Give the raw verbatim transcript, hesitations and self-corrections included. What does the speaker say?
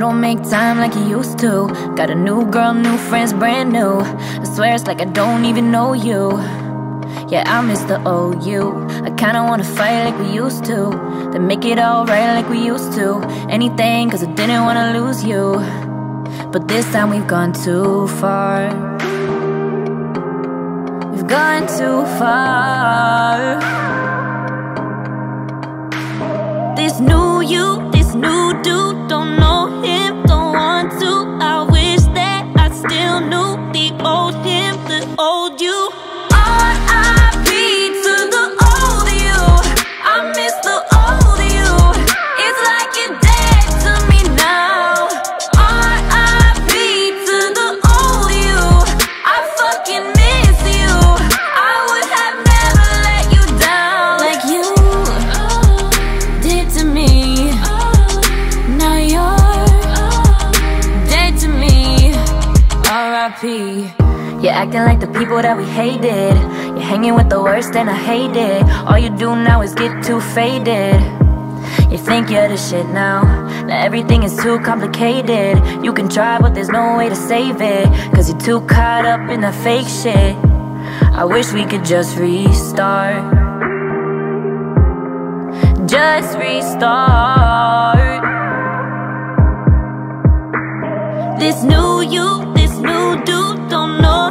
don't make time like you used to. Got a new girl, new friends, brand new. I swear it's like I don't even know you. Yeah, I miss the old you. I kinda wanna fight like we used to, then make it alright like we used to. Anything, cause I didn't wanna lose you. But this time we've gone too far. We've gone too far. This new you, this new dude, don't know him, don't want to. I wish that I still knew the old him, the old you. R I P to the old you. I miss the old you. It's like you're dead to me now. R I P to the old you. I fucking miss you. I would have never let you down like you did to me. Now you're dead to me. R I P. You're acting like the people that we hated. You're hanging with the worst and I hate it. All you do now is get too faded. You think you're the shit now. Now everything is too complicated. You can try but there's no way to save it, cause you're too caught up in the fake shit. I wish we could just restart. Just restart. This new you, this new dude, don't know